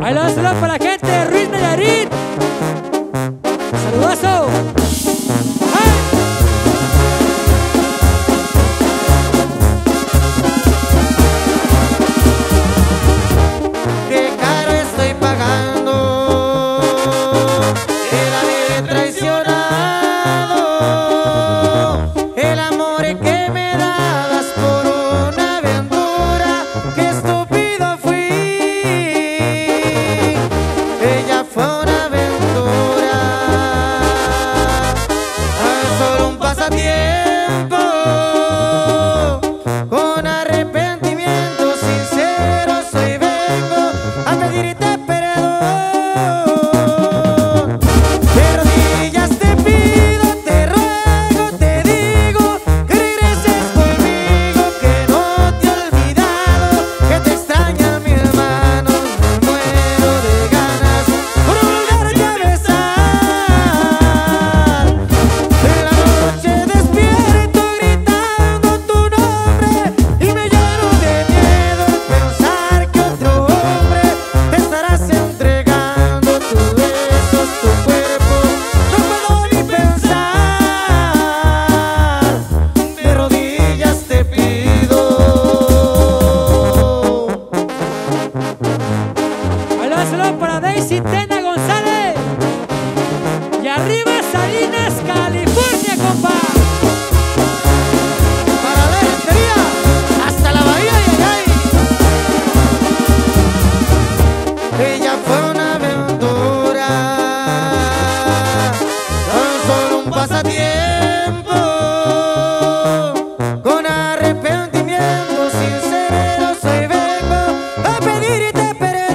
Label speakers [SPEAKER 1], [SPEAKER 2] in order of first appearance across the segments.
[SPEAKER 1] Ahí lo saludo para la gente de Ruiz Nayarit. Saludazo.
[SPEAKER 2] Qué caro estoy pagando, el haber traicionado el amor que me dabas por una aventura. Qué estúpido fui. Ella fue una aventura, solo un pasatiempo. Con arrepentimiento sincero soy vengo a pedirte perdón. De rodillas te pido, te ruego, te digo que regreses conmigo, que no te he olvidado, que te extrañan mis manos. Me muero de ganas por volverte a besar. En la noche despierto gritando tu nombre y me lleno de miedo al pensar que otro hombre te estarás entregando tus besos, tu cuerpo. No puedo ni pensar, de rodillas te pido.
[SPEAKER 1] Ahí lo saludo para Daisy Tena González. Y arriba Salinas, California, compa.
[SPEAKER 2] Para la Rentería, hasta la bahía y ella fue una aventura, tan solo un pasatiempo. Con arrepentimiento sincero soy vengo a pedirte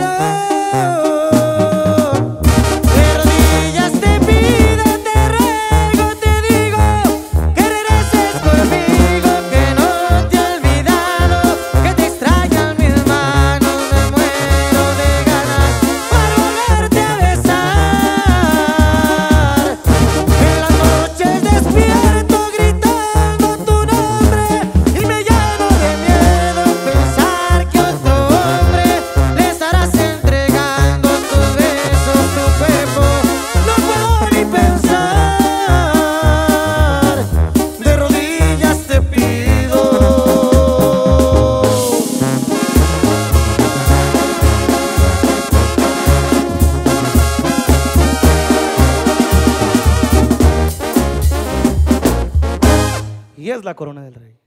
[SPEAKER 2] perdón. De rodillas te pido, te ruego, te digo que regreses conmigo, que no te he olvidado, que te extrañan mis manos. Me muero de ganas para volverte a besar. En las noches despierto gritando tu nombre y me lleno de miedo al pensar que otro hombre le estarás entregando tus besos, tu cuerpo. No puedo ni pensar, de rodillas te pido. Y es la corona del rey.